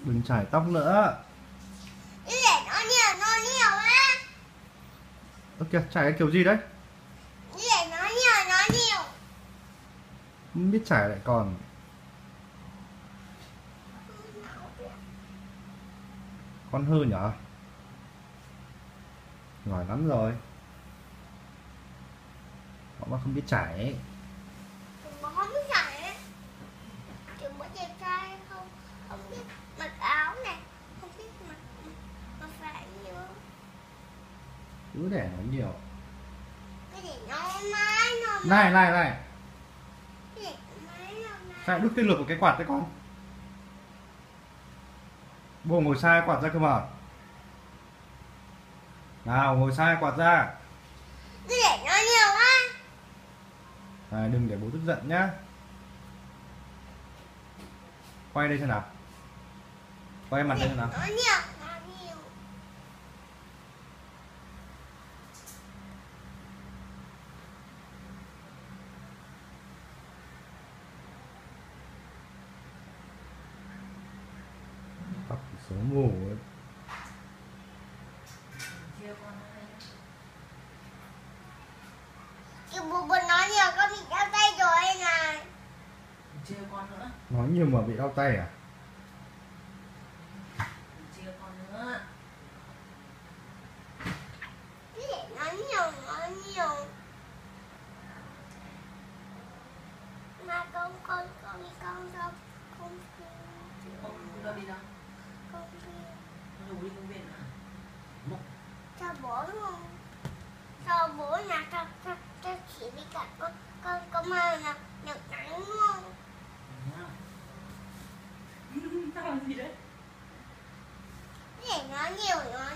Đừng chải tóc nữa. Để nó nhiều á. Ơ kìa, chải cái kiểu gì đấy? Để nó nhiều. Không biết chải lại còn. Con hư nhở? Giỏi lắm rồi. Họ mà không biết chải ấy. Mà không biết chải. Chúng có đẹp trai không? Không biết mặc áo này. Không biết mặc phải nhiều. Cứ để nói nhiều. Cái để nó mãi nó Này. để mãi nó Sao đứt cái lược của cái quạt đấy con? Bố ngồi sai quạt ra cơ mà. Nào ngồi sai quạt ra. cứ để nó nhiều á. À, đừng để bố tức giận nhá. Quay đây xem nào. Quay mặt đây xem nào. Nó nhiều. Tóc xấu mù ấy. Cái bố nói nhiều con bị đau tay rồi này. Chia con nữa. Nói nhiều mà bị đau tay à? Chia con nữa. Cứ để nó nhiều. Mà con đâu. Con Không đâu đi đâu. con Con rủ đi công viên à? cho bố luôn. Cho bố là cho chỉ đi cả con mà là được nắng luôn. Tao làm gì đấy? Để nó nhiều